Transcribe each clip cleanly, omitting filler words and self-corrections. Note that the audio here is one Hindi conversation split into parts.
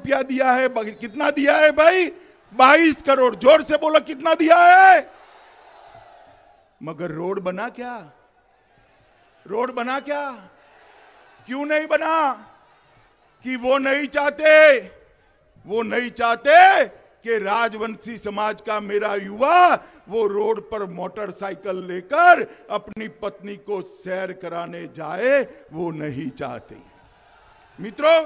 रुपया दिया है। कितना दिया है भाई? 22 करोड़। जोर से बोलो कितना दिया है? मगर रोड बना क्या? रोड बना क्या? क्यों नहीं बना? कि वो नहीं चाहते कि राजवंशी समाज का मेरा युवा वो रोड पर मोटरसाइकिल लेकर अपनी पत्नी को सैर कराने जाए, वो नहीं चाहते। मित्रों,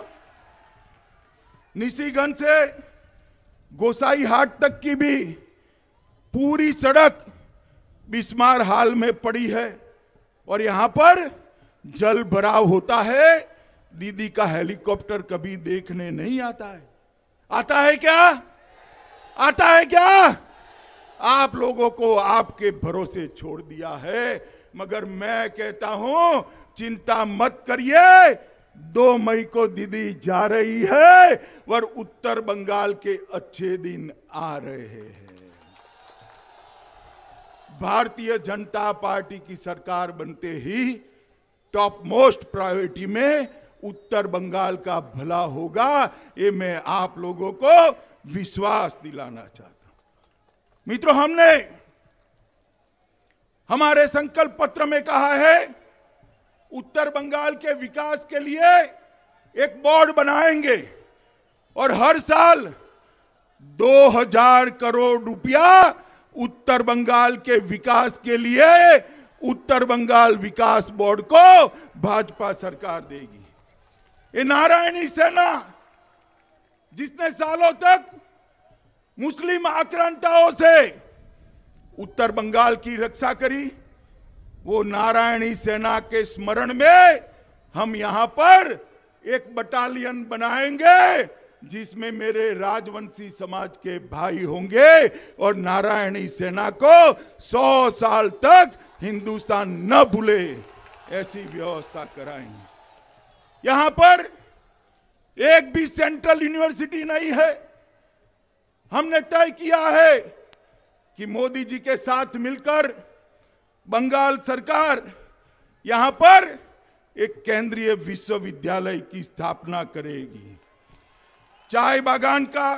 निशिगंज से गोसाई हाट तक की भी पूरी सड़क बिस्मार हाल में पड़ी है और यहां पर जल भराव होता है। दीदी का हेलीकॉप्टर कभी देखने नहीं आता है। आता है क्या? आता है क्या? आप लोगों को आपके भरोसे छोड़ दिया है। मगर मैं कहता हूं, चिंता मत करिए, 2 मई को दीदी जा रही है और उत्तर बंगाल के अच्छे दिन आ रहे हैं। भारतीय जनता पार्टी की सरकार बनते ही टॉप मोस्ट प्रायोरिटी में उत्तर बंगाल का भला होगा, ये मैं आप लोगों को विश्वास दिलाना चाहता हूं। मित्रों, हमने हमारे संकल्प पत्र में कहा है उत्तर बंगाल के विकास के लिए एक बोर्ड बनाएंगे और हर साल 2000 करोड़ रुपया उत्तर बंगाल के विकास के लिए उत्तर बंगाल विकास बोर्ड को भाजपा सरकार देगी। ये नारायणी सेना जिसने सालों तक मुस्लिम आक्रांताओं से उत्तर बंगाल की रक्षा करी, वो नारायणी सेना के स्मरण में हम यहां पर एक बटालियन बनाएंगे जिसमें मेरे राजवंशी समाज के भाई होंगे और नारायणी सेना को 100 साल तक हिंदुस्तान न भूले ऐसी व्यवस्था कराएंगे। यहां पर एक भी सेंट्रल यूनिवर्सिटी नहीं है। हमने तय किया है कि मोदी जी के साथ मिलकर बंगाल सरकार यहां पर एक केंद्रीय विश्वविद्यालय की स्थापना करेगी। चाय बागान का,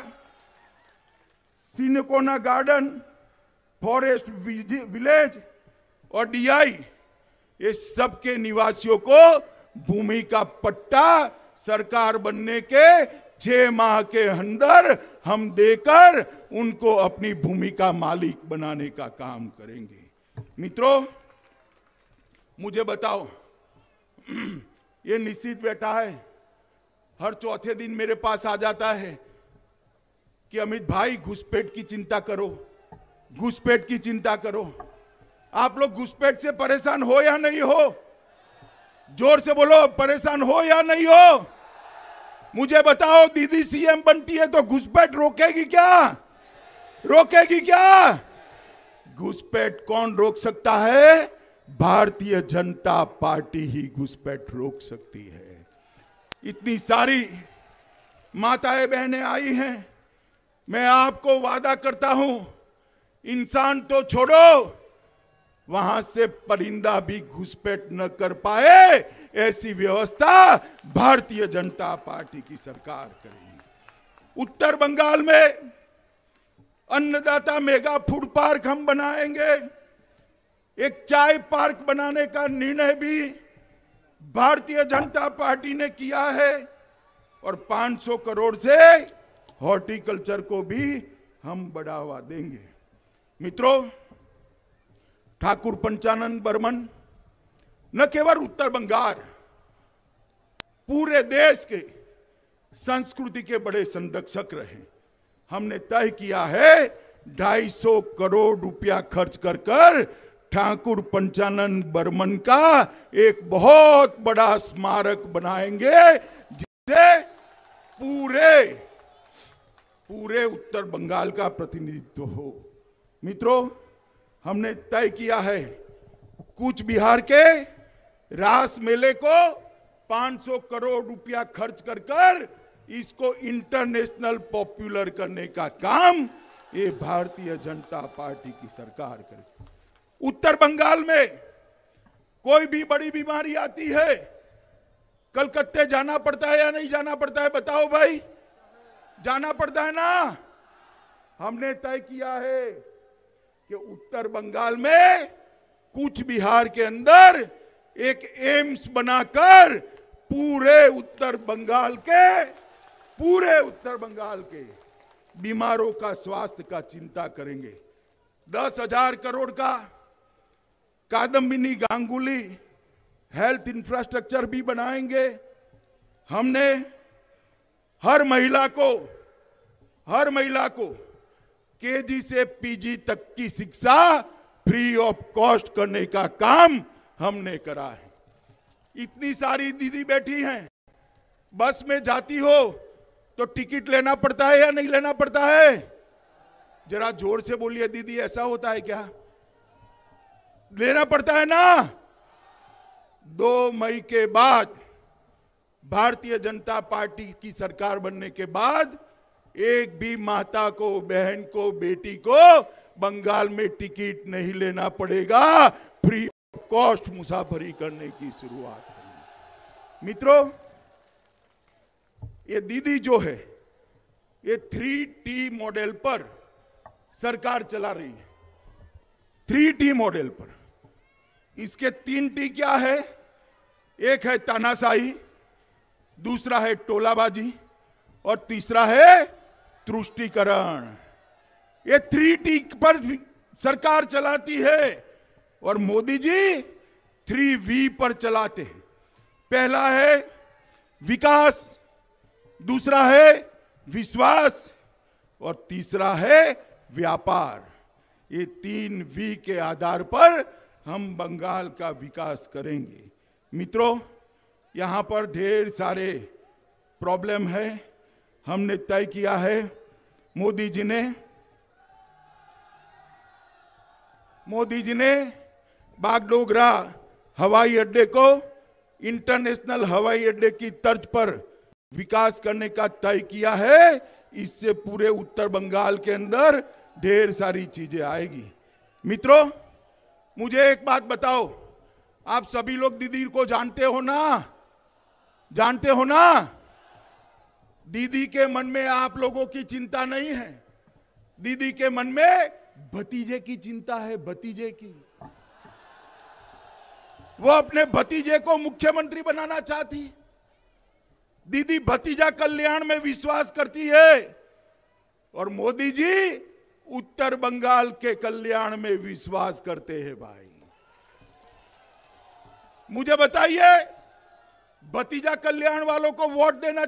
सिनकोना गार्डन, फॉरेस्ट विलेज और डीआई, ये सबके निवासियों को भूमि का पट्टा सरकार बनने के 6 माह के अंदर हम देकर उनको अपनी भूमि का मालिक बनाने का काम करेंगे। मित्रों, मुझे बताओ, ये निश्चित बेटा है, हर चौथे दिन मेरे पास आ जाता है कि अमित भाई घुसपैठ की चिंता करो, घुसपैठ की चिंता करो। आप लोग घुसपैठ से परेशान हो या नहीं हो? जोर से बोलो, परेशान हो या नहीं हो? मुझे बताओ, दीदी सीएम बनती है तो घुसपैठ रोकेगी क्या? रोकेगी क्या? घुसपैठ कौन रोक सकता है? भारतीय जनता पार्टी ही घुसपैठ रोक सकती है। इतनी सारी माताएं बहनें आई हैं, मैं आपको वादा करता हूं, इंसान तो छोड़ो, वहां से परिंदा भी घुसपैठ न कर पाए ऐसी व्यवस्था भारतीय जनता पार्टी की सरकार करेगी। उत्तर बंगाल में अन्नदाता मेगा फूड पार्क हम बनाएंगे। एक चाय पार्क बनाने का निर्णय भी भारतीय जनता पार्टी ने किया है और 500 करोड़ से हॉर्टिकल्चर को भी हम बढ़ावा देंगे। मित्रों, ठाकुर पंचानन बर्मन न केवल उत्तर बंगाल, पूरे देश के संस्कृति के बड़े संरक्षक रहे। हमने तय किया है 250 करोड़ रुपया खर्च कर ठाकुर पंचानन बर्मन का एक बहुत बड़ा स्मारक बनाएंगे जिससे पूरे उत्तर बंगाल का प्रतिनिधित्व हो। मित्रों, हमने तय किया है कूच बिहार के रास मेले को 500 करोड़ रुपया खर्च कर इसको इंटरनेशनल पॉपुलर करने का काम ये भारतीय जनता पार्टी की सरकार करेगी। उत्तर बंगाल में कोई भी बड़ी बीमारी आती है, कलकत्ते जाना पड़ता है या नहीं जाना पड़ता है? बताओ भाई, जाना पड़ता है ना। हमने तय किया है कि उत्तर बंगाल में कूच बिहार के अंदर एक एम्स बनाकर पूरे उत्तर बंगाल के बीमारों का स्वास्थ्य का चिंता करेंगे। 10,000 करोड़ का कादम्बिनी गांगुली हेल्थ इंफ्रास्ट्रक्चर भी बनाएंगे। हमने हर महिला को केजी से पीजी तक की शिक्षा फ्री ऑफ कॉस्ट करने का काम हमने करा है। इतनी सारी दीदी बैठी हैं, बस में जाती हो तो टिकट लेना पड़ता है या नहीं लेना पड़ता है? जरा जोर से बोलिए दीदी, ऐसा होता है क्या? लेना पड़ता है ना। 2 मई के बाद भारतीय जनता पार्टी की सरकार बनने के बाद एक भी माता को, बहन को, बेटी को बंगाल में टिकट नहीं लेना पड़ेगा। फ्री ऑफ कॉस्ट मुसाफरी करने की शुरुआत करेंगे। मित्रों, ये दीदी जो है ये 3T मॉडल पर सरकार चला रही है। 3T मॉडल पर। इसके 3T क्या है? एक है तानाशाही, दूसरा है टोलाबाजी और तीसरा है तुष्टीकरण। ये 3T पर सरकार चलाती है और मोदी जी 3V पर चलाते हैं। पहला है विकास, दूसरा है विश्वास और तीसरा है व्यापार। ये 3V के आधार पर हम बंगाल का विकास करेंगे। मित्रों, यहां पर ढेर सारे प्रॉब्लम है। हमने तय किया है, मोदी जी ने बागडोगरा हवाई अड्डे को इंटरनेशनल हवाई अड्डे की तर्ज पर विकास करने का तय किया है। इससे पूरे उत्तर बंगाल के अंदर ढेर सारी चीजें आएगी। मित्रों, मुझे एक बात बताओ, आप सभी लोग दीदी को जानते हो ना? दीदी के मन में आप लोगों की चिंता नहीं है। दीदी के मन में भतीजे की चिंता है, भतीजे की। वो अपने भतीजे को मुख्यमंत्री बनाना चाहती। दीदी भतीजा कल्याण में विश्वास करती है और मोदी जी उत्तर बंगाल के कल्याण में विश्वास करते हैं। भाई, मुझे बताइए, भतीजा कल्याण वालों को वोट देना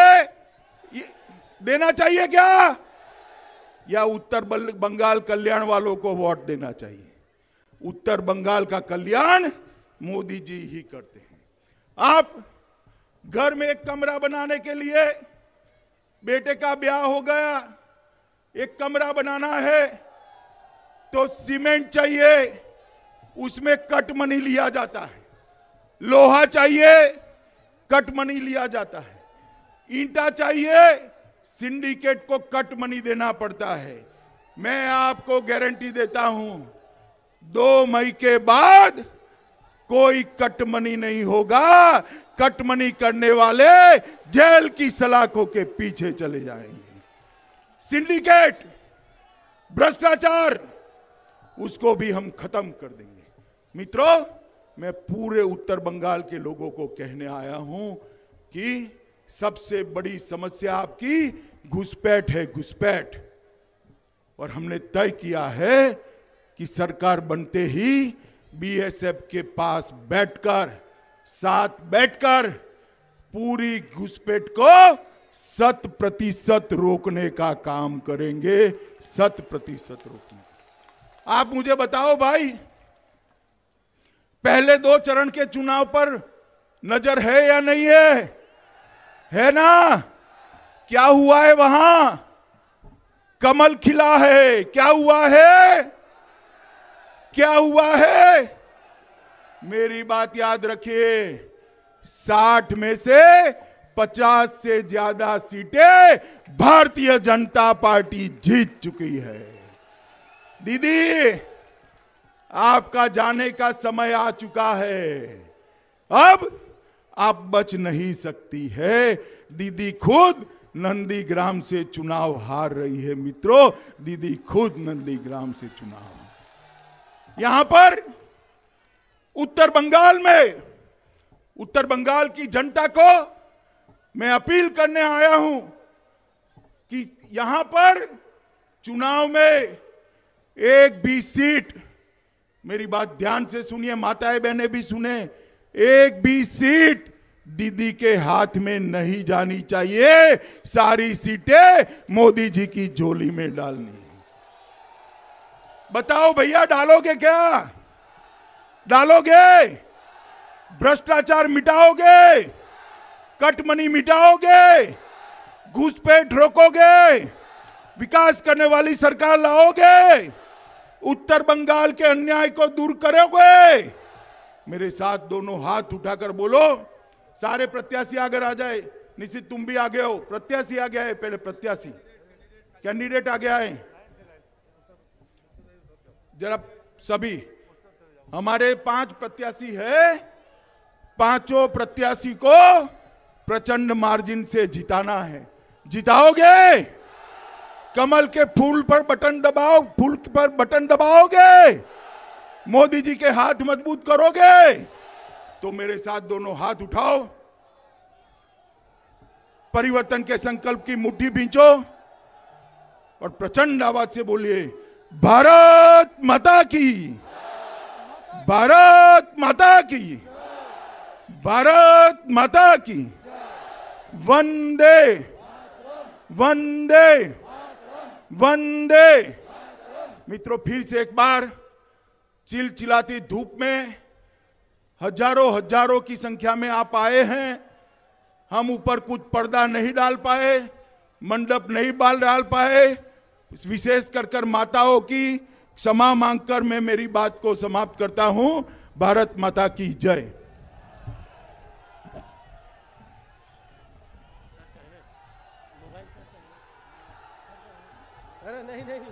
चाहिए क्या? या उत्तर बंगाल कल्याण वालों को वोट देना चाहिए? उत्तर बंगाल का कल्याण मोदी जी ही करते हैं। आप घर में एक कमरा बनाने के लिए, बेटे का ब्याह हो गया, एक कमरा बनाना है तो सीमेंट चाहिए, उसमें कट मनी लिया जाता है। लोहा चाहिए, कट मनी लिया जाता है। ईंटा चाहिए, सिंडिकेट को कट मनी देना पड़ता है। मैं आपको गारंटी देता हूं, 2 मई के बाद कोई कट मनी नहीं होगा। कट मनी करने वाले जेल की सलाखों के पीछे चले जाएंगे। सिंडिकेट, भ्रष्टाचार, उसको भी हम खत्म कर देंगे। मित्रों, मैं पूरे उत्तर बंगाल के लोगों को कहने आया हूं कि सबसे बड़ी समस्या आपकी घुसपैठ है, घुसपैठ। और हमने तय किया है कि सरकार बनते ही बीएसएफ के पास साथ बैठकर पूरी घुसपैठ को 100% रोकने का काम करेंगे। 100% रोकने। आप मुझे बताओ भाई, पहले 2 चरण के चुनाव पर नजर है या नहीं है? है ना? क्या हुआ है वहां? कमल खिला है। क्या हुआ है? क्या हुआ है? मेरी बात याद रखिए, 60 में से 50 से ज्यादा सीटें भारतीय जनता पार्टी जीत चुकी है। दीदी, आपका जाने का समय आ चुका है। अब आप बच नहीं सकती है। दीदी खुद नंदीग्राम से चुनाव हार रही है मित्रों। दीदी खुद नंदीग्राम से चुनाव। यहां पर उत्तर बंगाल में, उत्तर बंगाल की जनता को मैं अपील करने आया हूं कि यहां पर चुनाव में एक भी सीट, मेरी बात ध्यान से सुनिए, माताएं बहनें भी सुने, एक भी सीट दीदी के हाथ में नहीं जानी चाहिए। सारी सीटें मोदी जी की झोली में डालनी। बताओ भैया, डालोगे क्या? डालोगे? भ्रष्टाचार मिटाओगे? कटमनी मिटाओगे? घुसपैठ रोकोगे? विकास करने वाली सरकार लाओगे? उत्तर बंगाल के अन्याय को दूर करोगे? मेरे साथ दोनों हाथ उठाकर बोलो। सारे प्रत्याशी आगे आ जाए। निश्चित तुम भी आगे हो। प्रत्याशी आ गया है, पहले प्रत्याशी कैंडिडेट आ गया है। जरा सभी, हमारे 5 प्रत्याशी है, पांचों प्रत्याशी को प्रचंड मार्जिन से जिताना है। जिताओगे? कमल के फूल पर बटन दबाओ, फूल पर बटन दबाओगे? मोदी जी के हाथ मजबूत करोगे? तो मेरे साथ दोनों हाथ उठाओ, परिवर्तन के संकल्प की मुट्ठी भींचो और प्रचंड आवाज से बोलिए, भारत माता की, भारत माता की, भारत माता की, वंदे वंदे वंदे। मित्रों, फिर से एक बार चिलचिलाती धूप में हजारों की संख्या में आप आए हैं। हम ऊपर कुछ पर्दा नहीं डाल पाए, मंडप नहीं डाल पाए। विशेष कर माताओं की क्षमा मांगकर मैं मेरी बात को समाप्त करता हूं। भारत माता की जय। अरे नहीं नहीं,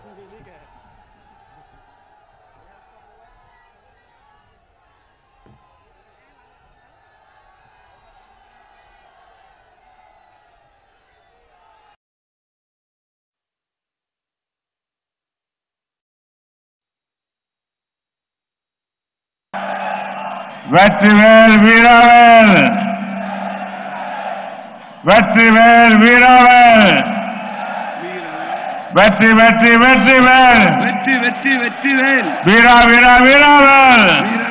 வெற்றிவேல் வீரவேல், வெற்றிவேல் வீரவேல், வெற்றி வெற்றி வெற்றிவேல், வெற்றி வெற்றி வெற்றிவேல், வீரா வீரா வீரவேல்.